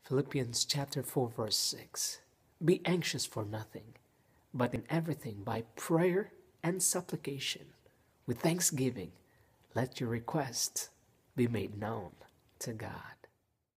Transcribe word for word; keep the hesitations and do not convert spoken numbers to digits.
Philippians chapter four verse six. Be anxious for nothing, but in everything by prayer and supplication, with thanksgiving, let your requests be made known to God.